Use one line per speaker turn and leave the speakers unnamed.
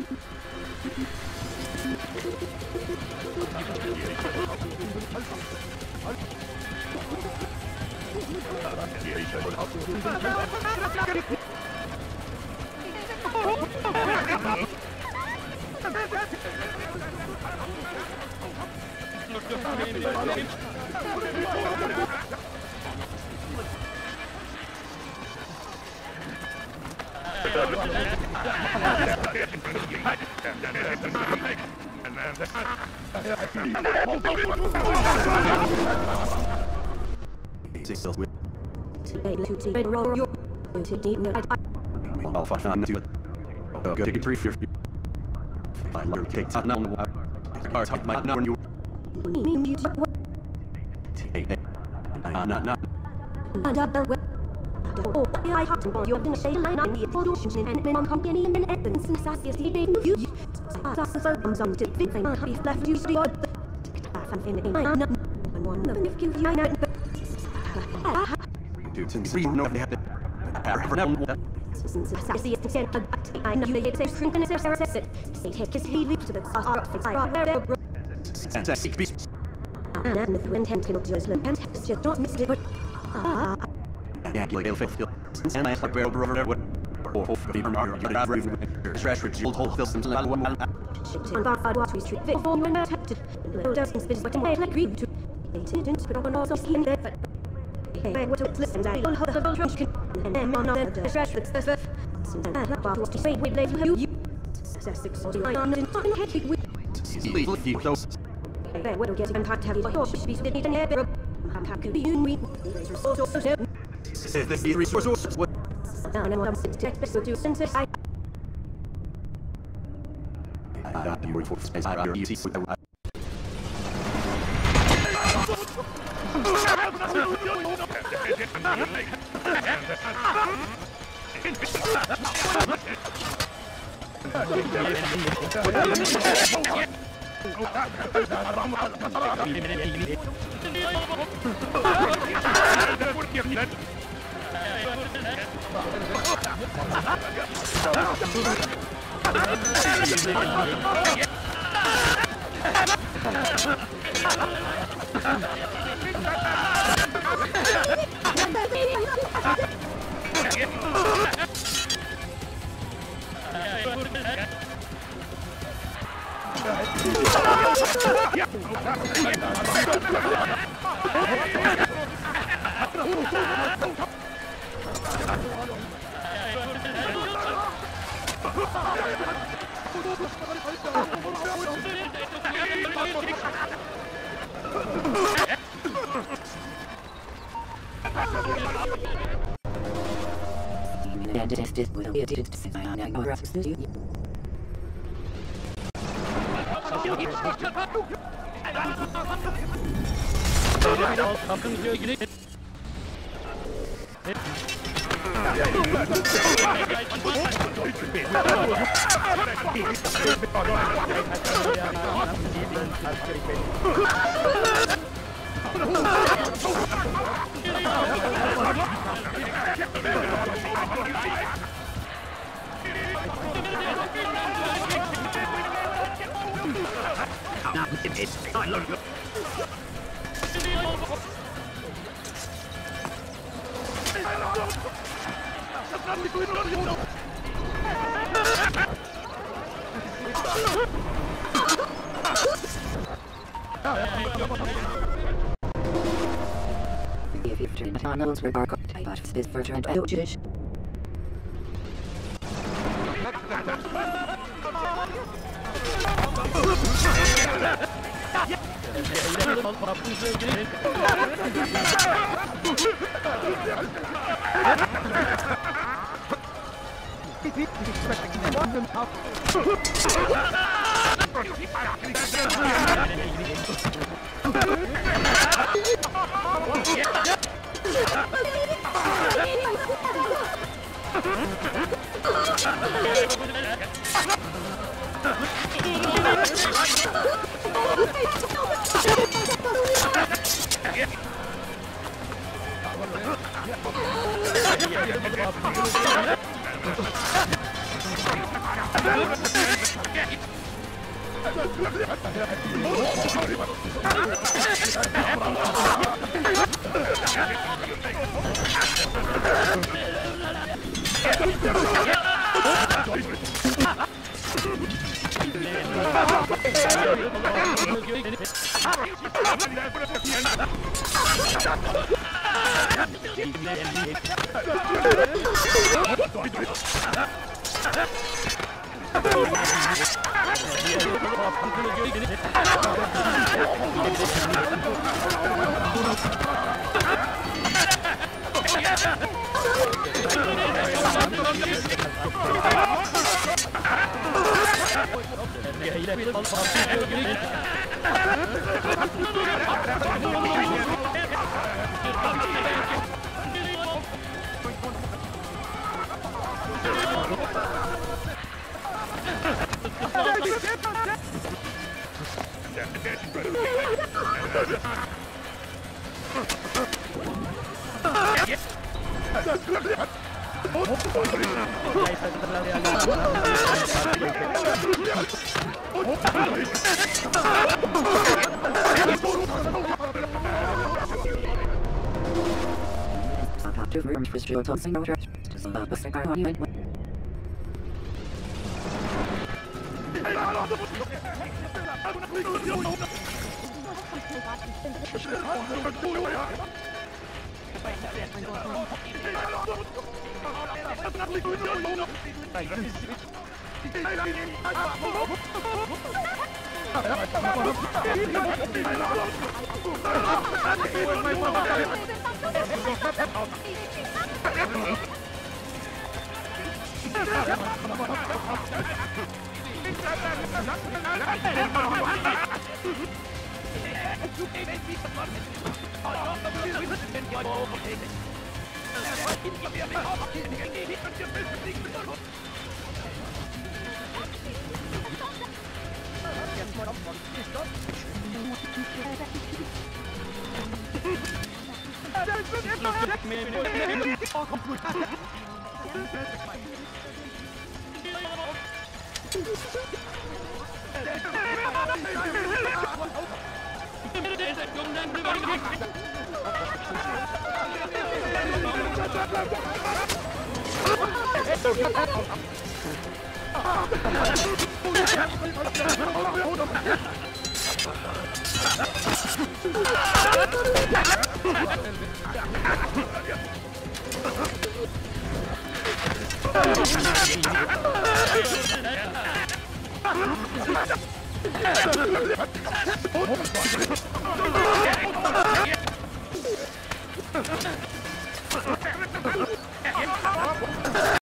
I have to you in the same line on the production and men on company and Evans and Sassy you some to big thing have left you see God and one of if you know to see no they have I know they say shrink and say take his he leaps to the and the intent to just let and just don't miss it but yeah, you'll feel and I like where brother what or even our trash with old whole systems and one on what we street for when I had to doesn't spin but I like you to it didn't but on also seen that but hey what to listen I don't have the trash and then on the trash with the and I like what to say with you success I on in talking head with you close hey what to get in part have you or should be sitting in here how could be you so is this the resource? What? Down and some text to synthesize. I got you for space. I got you see. If you've turned on those remark type this further and outage.